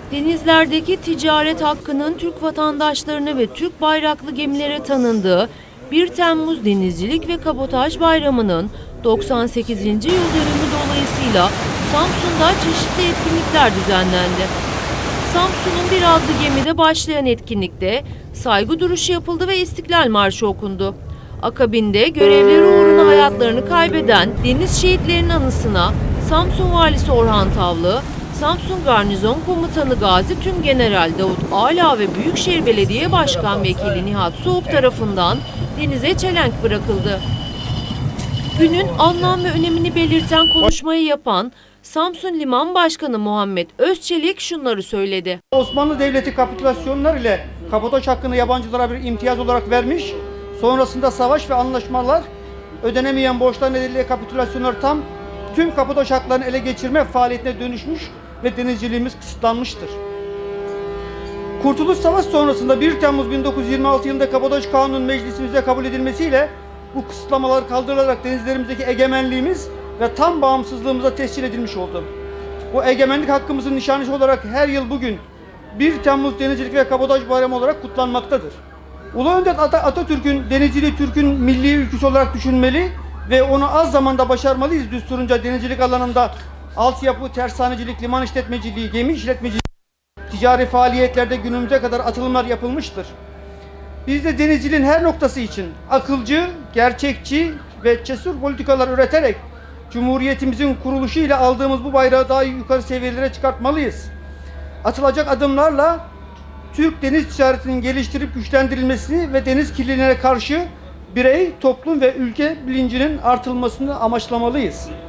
Denizlerdeki ticaret hakkının Türk vatandaşlarına ve Türk bayraklı gemilere tanındığı 1 Temmuz Denizcilik ve Kabotaj Bayramı'nın 98. yıl dönümü dolayısıyla Samsun'da çeşitli etkinlikler düzenlendi. Samsun'un bir adlı gemide başlayan etkinlikte saygı duruşu yapıldı ve İstiklal Marşı okundu. Akabinde görevleri uğruna hayatlarını kaybeden deniz şehitlerinin anısına Samsun Valisi Orhan Tavlı, Samsun Garnizon Komutanı Gazi Tümgeneral Davut Ağla ve Büyükşehir Belediye Başkan Vekili Nihat Soğuk tarafından denize çelenk bırakıldı. Günün anlam ve önemini belirten konuşmayı yapan Samsun Liman Başkanı Muhammed Özçelik şunları söyledi. Osmanlı Devleti kapitülasyonlar ile kabotaj hakkını yabancılara bir imtiyaz olarak vermiş. Sonrasında savaş ve anlaşmalar ödenemeyen borçlar nedeniyle kapitülasyonlar tüm kabotaj haklarını ele geçirme faaliyetine dönüşmüş ve denizciliğimiz kısıtlanmıştır. Kurtuluş Savaşı sonrasında 1 Temmuz 1926 yılında Kabotaj Kanunu meclisimizde kabul edilmesiyle bu kısıtlamalar kaldırılarak denizlerimizdeki egemenliğimiz ve tam bağımsızlığımıza tescil edilmiş oldu. Bu egemenlik hakkımızın nişanesi olarak her yıl bugün 1 Temmuz Denizcilik ve Kabotaj Bayramı olarak kutlanmaktadır. Ulu Önder Atatürk'ün denizciliği Türk'ün milli ülküsü olarak düşünmeli ve onu az zamanda başarmalıyız düsturunca denizcilik alanında altyapı, tersanecilik, liman işletmeciliği, gemi işletmeciliği, ticari faaliyetlerde günümüze kadar atılımlar yapılmıştır. Biz de denizciliğin her noktası için akılcı, gerçekçi ve cesur politikalar üreterek Cumhuriyetimizin kuruluşuyla aldığımız bu bayrağı daha yukarı seviyelere çıkartmalıyız. Atılacak adımlarla Türk deniz ticaretinin geliştirip güçlendirilmesini ve deniz kirliliğine karşı birey, toplum ve ülke bilincinin artırılmasını amaçlamalıyız.